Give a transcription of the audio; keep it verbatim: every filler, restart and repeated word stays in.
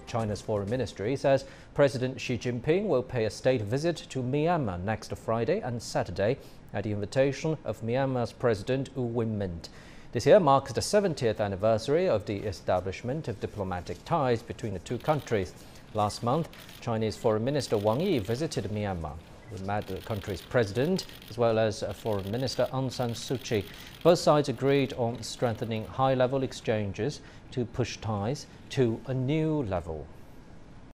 China's foreign ministry says President Xi Jinping will pay a state visit to Myanmar next Friday and Saturday at the invitation of Myanmar's President Myint. This year marks the seventieth anniversary of the establishment of diplomatic ties between the two countries. Last month, Chinese Foreign Minister Wang visited Myanmar. He met the country's president as well as Foreign Minister Aung San Suu Kyi. Both sides agreed on strengthening high-level exchanges to push ties to a new level.